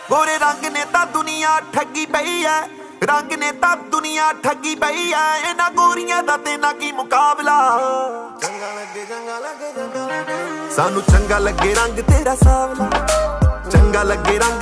गोरे रंग ने ता दुनिया ठगी पई है, रंग ने ता दुनिया ठगी पई है। इन्हां गोरियां दा ते ना की मुकाबला। चंगा लगे चंगा लगे चंगा लगे सानू चंगा लगे रंग तेरा सावला, चंगा लगे रंग